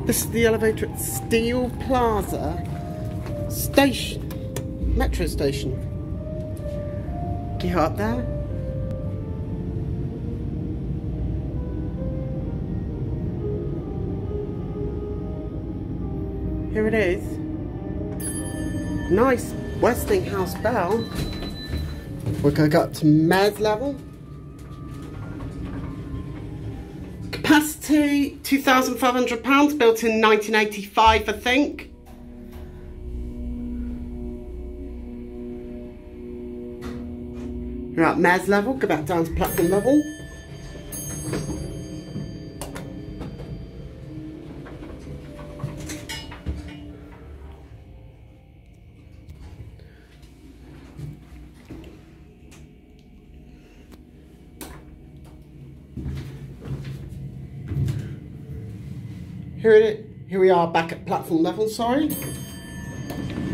This is the elevator at Steel Plaza station, metro station. Can you go up there? Here it is. Nice Westinghouse bell. We're going to go up to Mez level. Capacity £2,500, built in 1985, I think. We're at Mez level, go back down to platform level. Here we are back at platform level, sorry.